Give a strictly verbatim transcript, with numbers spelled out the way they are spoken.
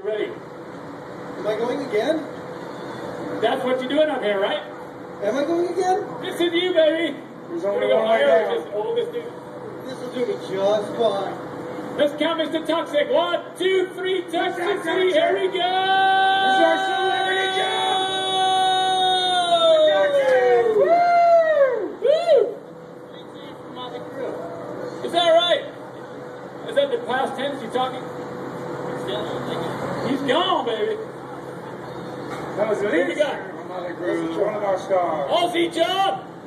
Ready. Am I going again? That's what you're doing up here, right? Am I going again? This is you, baby. There's We're only gonna go one right higher. now. Just hold this dude. This will do me just fine. Let's count Mister Toxixx. One, two, three, Toxixx. Toxixx. Here we go. It's our celebrity jump. Toxixx. Woo! Woo! Is that right? Is that the past tense you're talking? He's gone, baby. That was Who we Elise. got? One of our stars. Aussie jump.